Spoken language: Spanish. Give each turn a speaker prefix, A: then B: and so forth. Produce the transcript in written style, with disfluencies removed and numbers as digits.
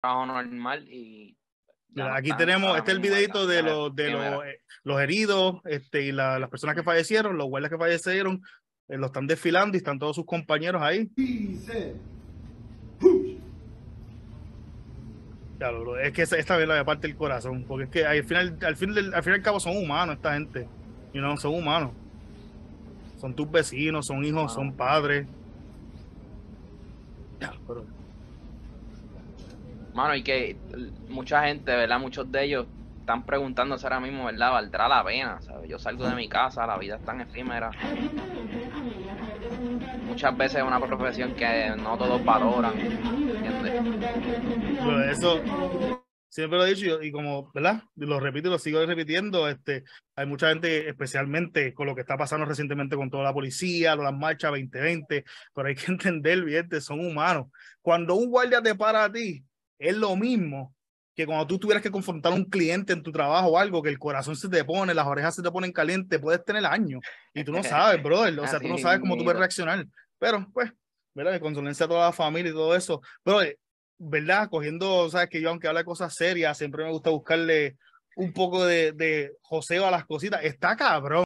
A: trabajo normal y ya
B: Mira,
A: no
B: aquí
A: están
B: tenemos,
A: ahora
B: este es el
A: mismo en
B: videito
A: la
B: de
A: vida
B: los
A: efímera.
B: los heridos, y las personas que fallecieron, los guardias que fallecieron, lo están desfilando y están todos sus compañeros ahí. Claro, bro, es que esta vez la parte del corazón, porque es que al fin y al cabo son humanos esta gente, y no son humanos, son tus vecinos, son hijos, son
A: Mano,
B: padres. Ya, pero
A: mano, y que mucha gente, ¿verdad? Muchos de ellos están preguntándose ahora mismo, ¿verdad? ¿Valdrá la pena? ¿Sabes? Yo salgo de mi casa, la vida es tan efímera. Muchas veces es una profesión que no todos valoran, ¿entiendes?
B: eso siempre lo he dicho y como, ¿verdad? Lo repito y lo sigo repitiendo, hay mucha gente, especialmente con lo que está pasando recientemente con toda la policía, las marchas 2020, pero hay que entender, bien, son humanos. Cuando un guardia te para a ti, es lo mismo que cuando tú tuvieras que confrontar a un cliente en tu trabajo o algo, que el corazón se te pone, las orejas se te ponen calientes, puedes tener años y tú no sabes, brother, o sea, tú
A: Así
B: no sabes cómo tú puedes
A: mismito.
B: reaccionar, pero pues, ¿verdad? De condolencia a toda la familia y todo eso, pero ¿verdad? Cogiendo, sabes que yo aunque hable de cosas serias, siempre me gusta buscarle un poco de joseo a las cositas. Está cabrón.